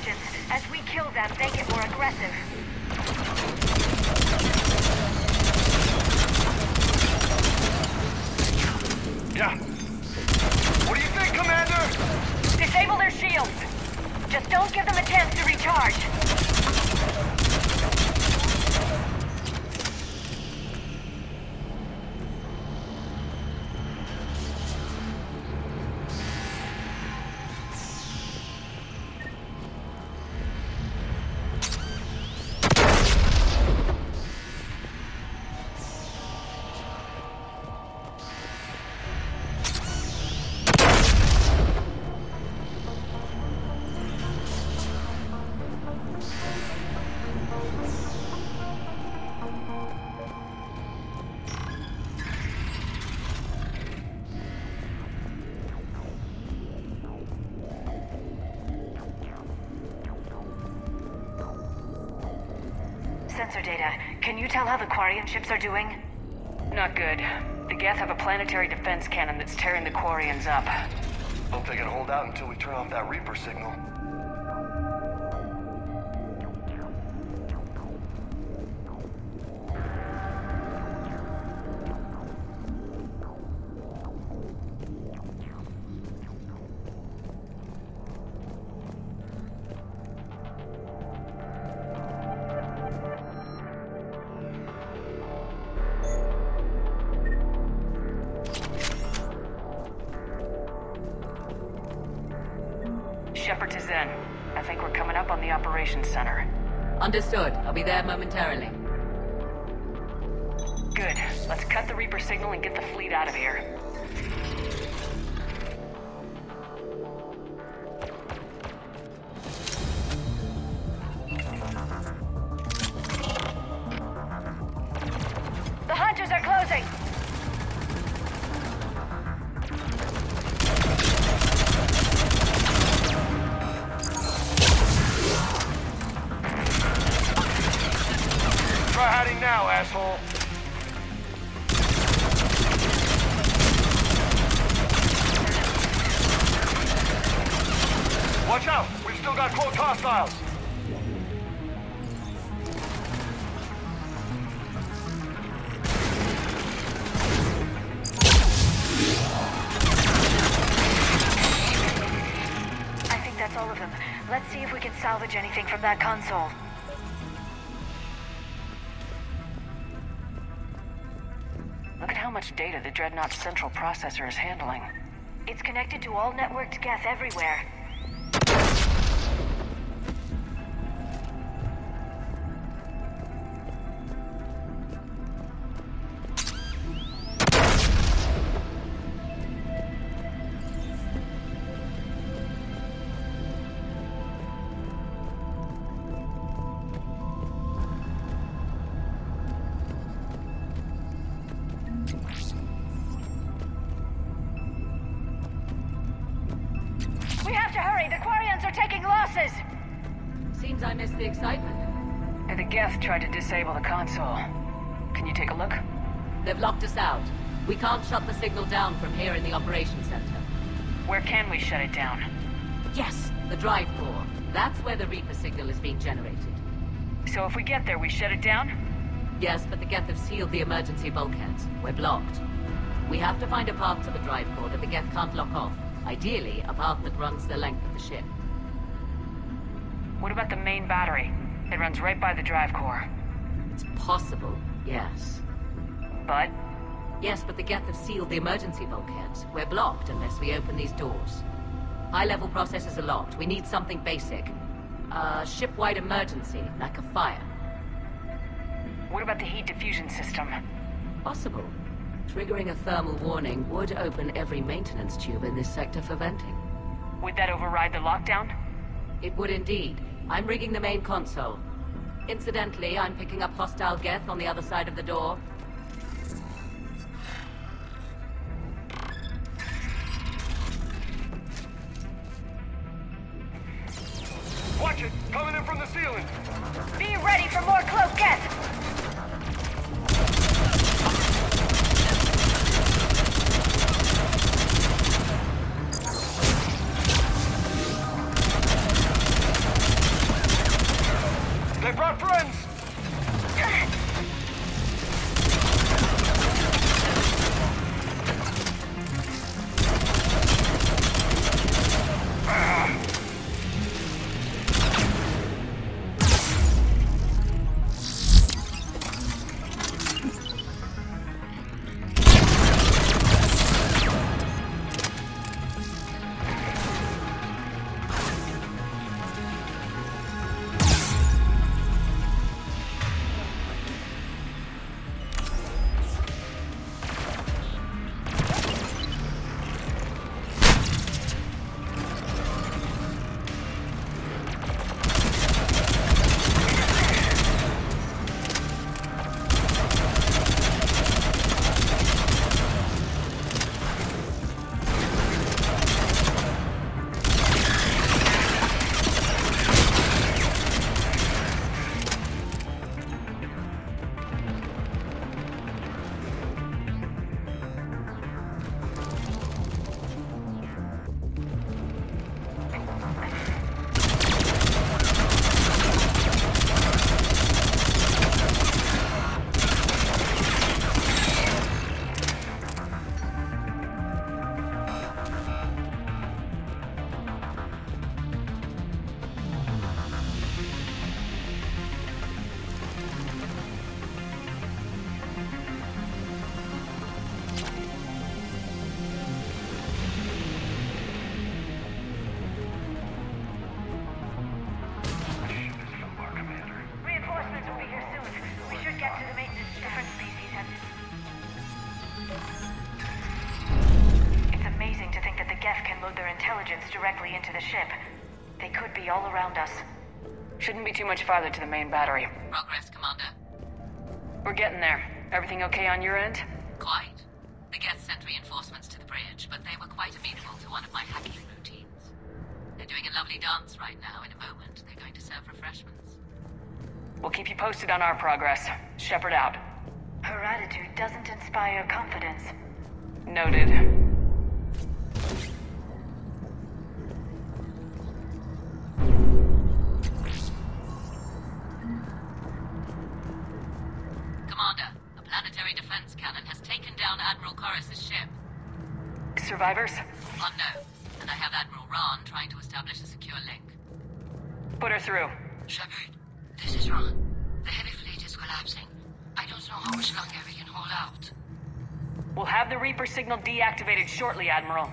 positions. As we kill them, they get more aggressive. Yeah. What do you think, Commander? Disable their shields. Just don't give them a chance to recharge. Sensor data. Can you tell how the Quarian ships are doing? Not good. The Geth have a planetary defense cannon that's tearing the Quarians up. Hope they can hold out until we turn off that Reaper signal. Shepard is in. I think we're coming up on the operations center. Understood. I'll be there momentarily. Good. Let's cut the Reaper signal and get the fleet out of here. The hunters are closing! Try hiding now, asshole. Watch out! We've still got close hostiles! I think that's all of them. Let's see if we can salvage anything from that console. Look at how much data the Dreadnaught's central processor is handling. It's connected to all networked Geth everywhere. We have to hurry! The Quarians are taking losses! Seems I missed the excitement. And the Geth tried to disable the console. Can you take a look? They've locked us out. We can't shut the signal down from here in the operations center. Where can we shut it down? Yes, the drive core. That's where the Reaper signal is being generated. So if we get there, we shut it down? Yes, but the Geth have sealed the emergency bulkheads. We're blocked. We have to find a path to the drive core that the Geth can't lock off. Ideally, a path that runs the length of the ship. What about the main battery? It runs right by the drive core. It's possible, yes. But? Yes, but the Geth have sealed the emergency bulkheads. We're blocked unless we open these doors. High-level processes are locked. We need something basic. A ship-wide emergency, like a fire. What about the heat diffusion system? Possible. Triggering a thermal warning would open every maintenance tube in this sector for venting. Would that override the lockdown? It would indeed. I'm rigging the main console. Incidentally, I'm picking up hostile Geth on the other side of the door. Watch it! Coming in from the ceiling! Be ready for more cloak Geth! brought friends! Directly into the ship. They could be all around us. Shouldn't be too much farther to the main battery. Progress, Commander. We're getting there. Everything okay on your end? Quite. The Geth sent reinforcements to the bridge, but they were quite amenable to one of my hacking routines. They're doing a lovely dance right now. In a moment, they're going to serve refreshments. We'll keep you posted on our progress. Shepard out. Her attitude doesn't inspire confidence. Noted. Commander, a planetary defense cannon has taken down Admiral Corus's ship. Survivors? Unknown, and I have Admiral Ron trying to establish a secure link. Put her through. Shepard, this is Ron. The heavy fleet is collapsing. I don't know how much longer we can hold out. We'll have the Reaper signal deactivated shortly, Admiral.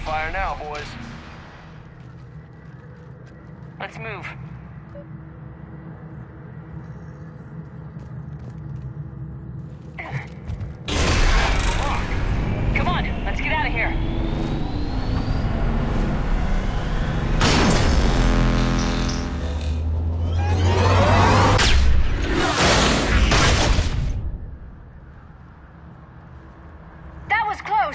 fire now, boys. Let's move. Come on, let's get out of here. That was close!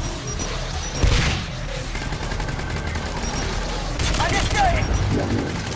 Understood!